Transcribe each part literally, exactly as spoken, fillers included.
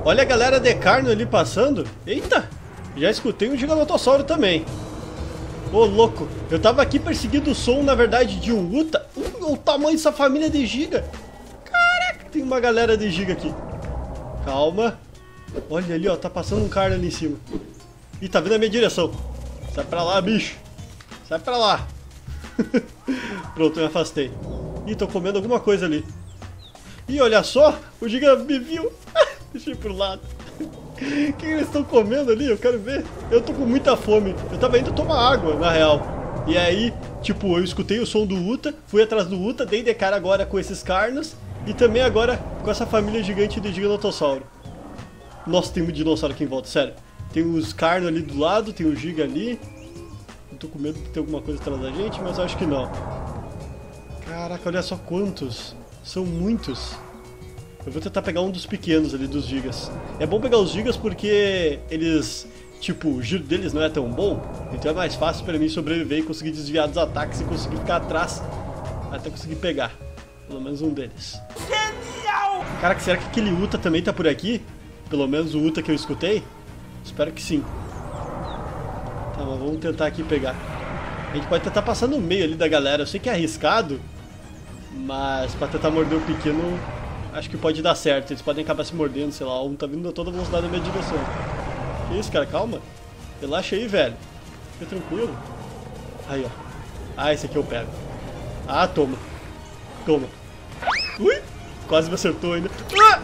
Olha a galera de carne ali passando. Eita, já escutei um Giganotossauro também. Ô, louco, eu tava aqui perseguindo o som, na verdade, de um Uta. Uh, o tamanho dessa família de giga. Caraca, tem uma galera de giga aqui. Calma. Olha ali, ó, tá passando um cara ali em cima. Ih, tá vindo a minha direção. Sai pra lá, bicho. Sai pra lá. Pronto, eu me afastei. Ih, tô comendo alguma coisa ali. Ih, olha só, o giga me viu. Deixa eu ir pro lado. O que eles estão comendo ali? Eu quero ver. Eu tô com muita fome. Eu tava indo tomar água, na real. E aí, tipo, eu escutei o som do Uta, fui atrás do Uta, dei de cara agora com esses carnos e também agora com essa família gigante de Giganotossauro. Nossa, tem um dinossauro aqui em volta, sério. Tem os carnos ali do lado, tem o giga ali. Eu tô com medo de ter alguma coisa atrás da gente, mas acho que não. Caraca, olha só quantos. São muitos. Eu vou tentar pegar um dos pequenos ali, dos gigas. É bom pegar os gigas porque eles, tipo, o giro deles não é tão bom. Então é mais fácil pra mim sobreviver e conseguir desviar dos ataques e conseguir ficar atrás até conseguir pegar. Pelo menos um deles. Genial! Caraca, será que aquele Uta também tá por aqui? Pelo menos o Uta que eu escutei? Espero que sim. Tá, mas vamos tentar aqui pegar. A gente pode tentar passar no meio ali da galera. Eu sei que é arriscado, mas pra tentar morder o pequeno, acho que pode dar certo. Eles podem acabar se mordendo, sei lá. Um tá vindo a toda velocidade na minha direção. Que isso, cara? Calma. Relaxa aí, velho. Fica tranquilo. Aí, ó. Ah, esse aqui eu pego. Ah, toma. Toma. Ui! Quase me acertou ainda. Ah!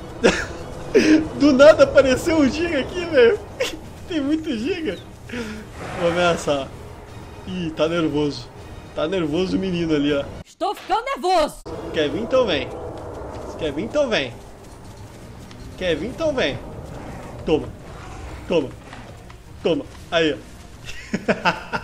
Do nada apareceu um giga aqui, velho. Tem muito giga. Vou ameaçar. Ih, tá nervoso. Tá nervoso o menino ali, ó. Estou ficando nervoso. Quer vir, então vem. Quer vir, então vem. Quer vir, então vem. Toma. Toma. Toma. Aí, ó.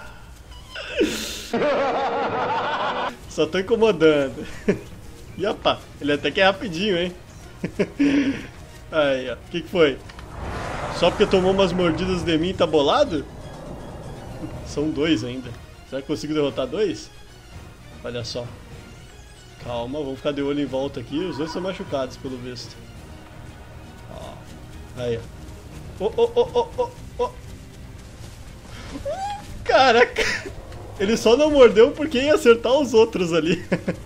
Só tô incomodando. E opa, ele até que é rapidinho, hein? Aí, ó. O que que foi? Só porque tomou umas mordidas de mim tá bolado? São dois ainda. Será que eu consigo derrotar dois? Olha só. Calma, vamos ficar de olho em volta aqui. Os dois são machucados, pelo visto. Ó. Aí, ó. Oh, oh, oh, oh, oh, oh. Caraca. Ele só não mordeu porque ia acertar os outros ali.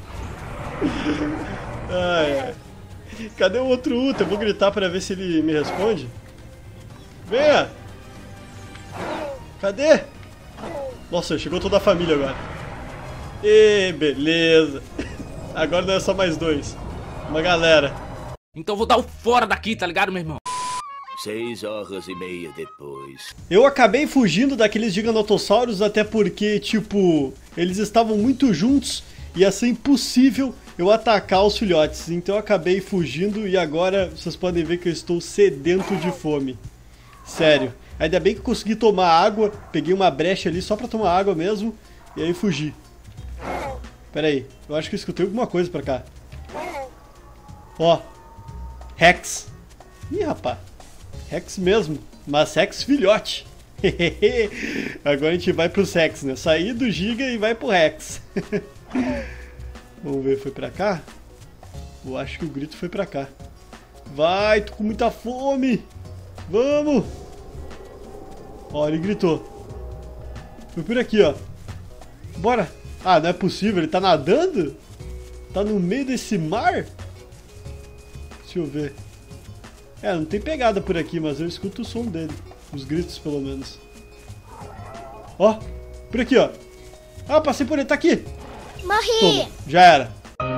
Ai, ai. Cadê o outro Uta? Eu vou gritar pra ver se ele me responde. Venha! Cadê? Nossa, chegou toda a família agora. E beleza. Agora não é só mais dois. Uma galera. Então vou dar o fora daqui, tá ligado, meu irmão? Seis horas e meia depois. Eu acabei fugindo daqueles giganotossauros até porque, tipo, eles estavam muito juntos e ia ser impossível eu atacar os filhotes. Então eu acabei fugindo e agora vocês podem ver que eu estou sedento de fome. Sério. Ainda bem que eu consegui tomar água, peguei uma brecha ali só pra tomar água mesmo e aí fugi. Pera aí, eu acho que eu escutei alguma coisa pra cá. Ó, Rex. Ih, rapaz. Rex mesmo, mas Rex filhote. Agora a gente vai pro Rex, né? Sair do Giga e vai pro Rex. Vamos ver, foi pra cá? Eu acho que o grito foi pra cá. Vai, tô com muita fome. Vamos. Ó, ele gritou. Foi por aqui, ó. Bora. Ah, não é possível, ele tá nadando? Tá no meio desse mar? Deixa eu ver. É, não tem pegada por aqui, mas eu escuto o som dele. Os gritos, pelo menos. Ó, por aqui, ó. Ah, passei por ele, tá aqui. Morri. Toma, já era.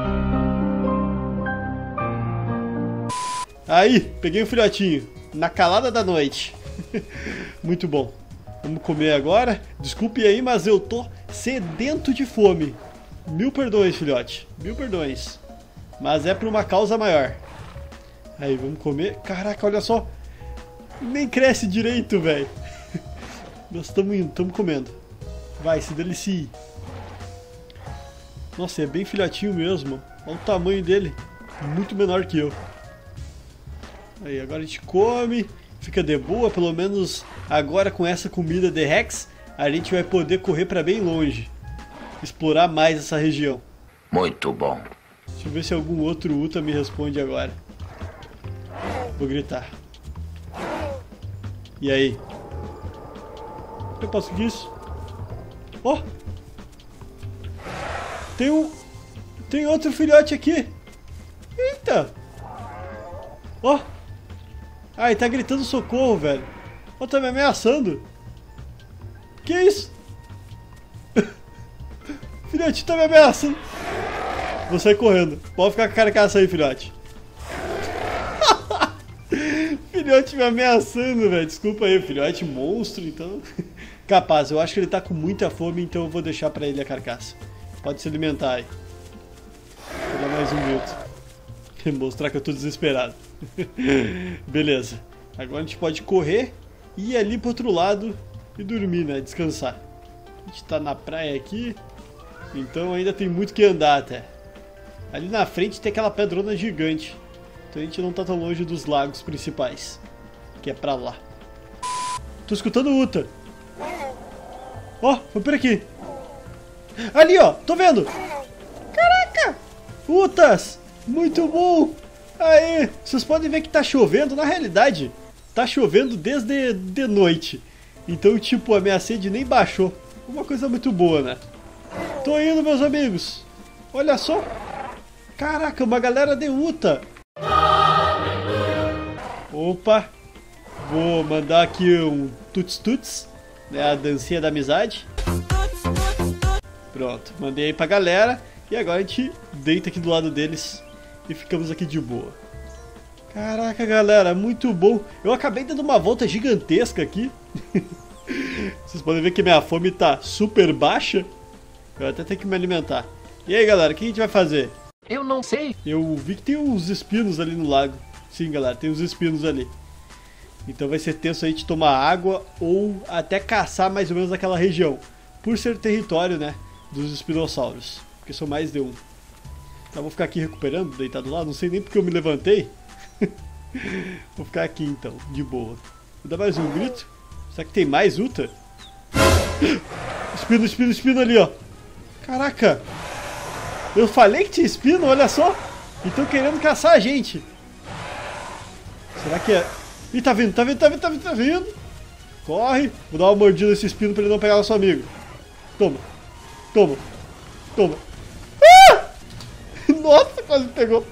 Aí, peguei um filhotinho. Na calada da noite. Muito bom. Vamos comer agora. Desculpe aí, mas eu tô sedento de fome. Mil perdões, filhote. Mil perdões. Mas é por uma causa maior. Aí, vamos comer. Caraca, olha só. Nem cresce direito, velho. Nós estamos indo, estamos comendo. Vai, se delicie. Nossa, é bem filhotinho mesmo. Olha o tamanho dele. Muito menor que eu. Aí, agora a gente come. Fica de boa, pelo menos agora com essa comida de Rex, a gente vai poder correr para bem longe. Explorar mais essa região. Muito bom. Deixa eu ver se algum outro Uta me responde agora. Vou gritar. E aí? Eu posso conseguir isso? Ó! Oh! Tem um... Tem outro filhote aqui! Eita! Ó! Oh! Ah, ele tá gritando socorro, velho! Ó, oh, tá me ameaçando! Que isso? Filhote, tá me ameaçando! Vou sair correndo. Pode ficar com a carcaça aí, filhote. Filhote me ameaçando, velho. Desculpa aí, filhote monstro, então... Capaz, eu acho que ele tá com muita fome, então eu vou deixar pra ele a carcaça. Pode se alimentar aí. Vou dar mais um minuto. Mostrar que eu tô desesperado. Beleza. Agora a gente pode correr e ir ali pro outro lado e dormir, né? Descansar. A gente tá na praia aqui, então ainda tem muito que andar até. Ali na frente tem aquela pedrona gigante. Então a gente não tá tão longe dos lagos principais, que é pra lá. Tô escutando o Uta. Ó, oh, foi por aqui. Ali, ó, tô vendo. Caraca! Utas! Muito bom! Aê! Vocês podem ver que tá chovendo. Na realidade, tá chovendo desde de noite. Então, tipo, a minha sede nem baixou. Uma coisa muito boa, né? Tô indo, meus amigos. Olha só. Caraca, uma galera de Uta. Opa. Vou mandar aqui um tuts-tuts, né? A dancinha da amizade. Pronto, mandei aí pra galera. E agora a gente deita aqui do lado deles e ficamos aqui de boa. Caraca, galera, muito bom. Eu acabei dando uma volta gigantesca aqui. Vocês podem ver que minha fome tá super baixa. Eu até tenho que me alimentar. E aí, galera, o que a gente vai fazer? Eu não sei. Eu vi que tem uns espinos ali no lago. Sim, galera, tem uns espinos ali. Então vai ser tenso aí de tomar água ou até caçar mais ou menos aquela região. Por ser território, né, dos espinossauros. Porque são mais de um. Então vou ficar aqui recuperando, deitado lá. Não sei nem porque eu me levantei. Vou ficar aqui então, de boa. Vou dar mais um grito. Será que tem mais Uta? Espino, espino, espino ali, ó. Caraca. Eu falei que tinha espino, olha só. E estão querendo caçar a gente. Será que é... Ih, tá vindo, tá vindo, tá vindo, tá vindo, tá vindo. Corre. Vou dar uma mordida nesse espino pra ele não pegar nosso amigo. Toma. Toma. Toma. Ah! Nossa, quase pegou.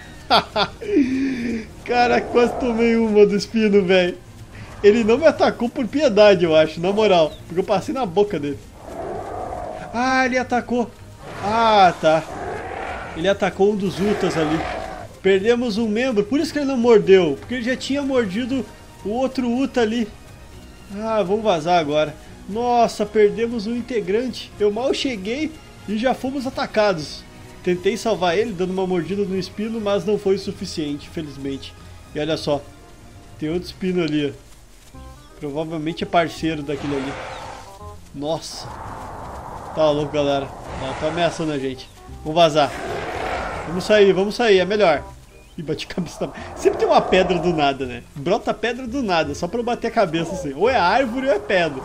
Cara, quase tomei uma do espino, velho. Ele não me atacou por piedade, eu acho, na moral. Porque eu passei na boca dele. Ah, ele atacou. Ah, tá. Ele atacou um dos Utas ali. Perdemos um membro, por isso que ele não mordeu. Porque ele já tinha mordido o outro Uta ali. Ah, vamos vazar agora. Nossa, perdemos um integrante. Eu mal cheguei e já fomos atacados. Tentei salvar ele dando uma mordida no espino, mas não foi o suficiente, infelizmente. E olha só, tem outro espino ali, ó. Provavelmente é parceiro daquele ali. Nossa. Tá louco, galera. Tá, tá ameaçando a gente. Vamos vazar. Vamos sair, vamos sair, é melhor. Ih, bati a cabeça na... Sempre tem uma pedra do nada, né? Brota pedra do nada, só pra eu bater a cabeça assim. Ou é árvore ou é pedra.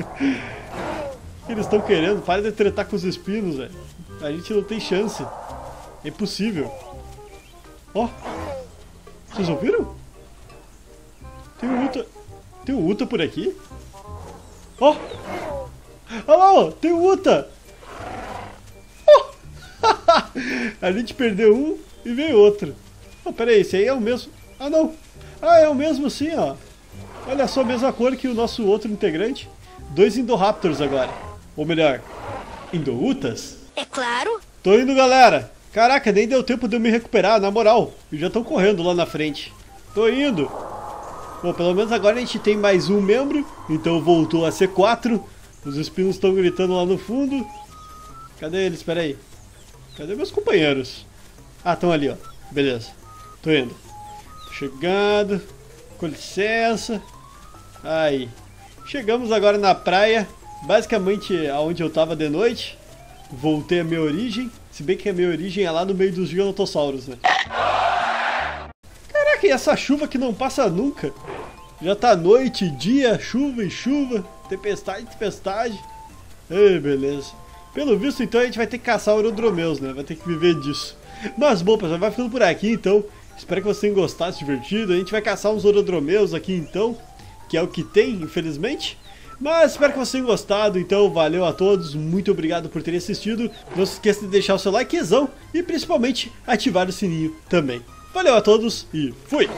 O que eles estão querendo? Para de tretar com os espinos, velho. A gente não tem chance. É impossível. Ó. Oh. Vocês ouviram? Tem um Uta... Tem um Uta por aqui? Ó! Oh. Olha lá, ó! Tem um Uta! Oh. A gente perdeu um e veio outro. Oh, pera aí, esse aí é o mesmo... Ah, não! Ah, é o mesmo sim, ó. Olha só, a mesma cor que o nosso outro integrante. Dois Indoraptors agora. Ou melhor, Indoutas? É claro. Tô indo, galera. Caraca, nem deu tempo de eu me recuperar, na moral. E já estão correndo lá na frente. Tô indo. Bom, pelo menos agora a gente tem mais um membro. Então voltou a ser quatro. Os espinos estão gritando lá no fundo. Cadê eles? Pera aí. Cadê meus companheiros? Ah, estão ali, ó. Beleza. Tô indo. Tô chegando. Com licença. Aí. Chegamos agora na praia. Basicamente aonde eu tava de noite. Voltei à minha origem. Se bem que a minha origem é lá no meio dos giganotossauros, né? Caraca, e essa chuva que não passa nunca? Já tá noite, dia, chuva e chuva. Tempestade, tempestade. Ei, beleza. Pelo visto, então, a gente vai ter que caçar Orodromeus, né? Vai ter que viver disso. Mas, bom, pessoal, vai ficando por aqui, então. Espero que vocês tenham gostado, se divertido. A gente vai caçar uns Orodromeus aqui, então. que é o que tem, infelizmente. Mas espero que vocês tenham gostado, então valeu a todos, muito obrigado por terem assistido. Não se esqueça de deixar o seu likezão e principalmente ativar o sininho também. Valeu a todos e fui!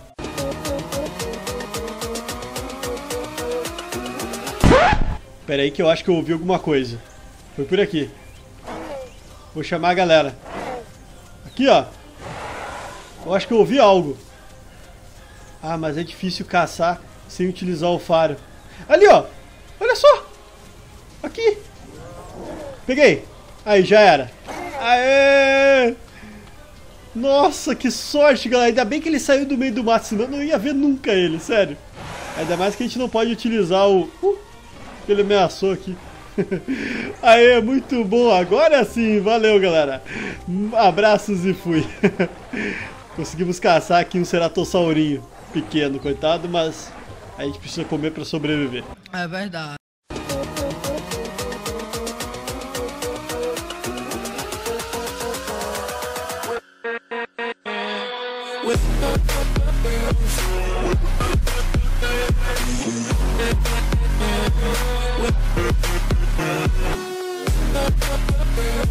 Pera aí que eu acho que eu ouvi alguma coisa. Foi por aqui. Vou chamar a galera. Aqui, ó. Eu acho que eu ouvi algo. Ah, mas é difícil caçar sem utilizar o faro. Ali, ó. Olha só. Aqui. Peguei. Aí, já era. Aê! Nossa, que sorte, galera. Ainda bem que ele saiu do meio do mato, senão eu não ia ver nunca ele, sério. Ainda mais que a gente não pode utilizar o... Uh, ele ameaçou aqui. Aê, muito bom. Agora sim. Valeu, galera. Abraços e fui. Conseguimos caçar aqui um ceratossaurinho pequeno, coitado, mas a gente precisa comer para sobreviver. É verdade.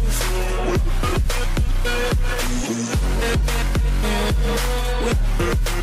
We'll be right back.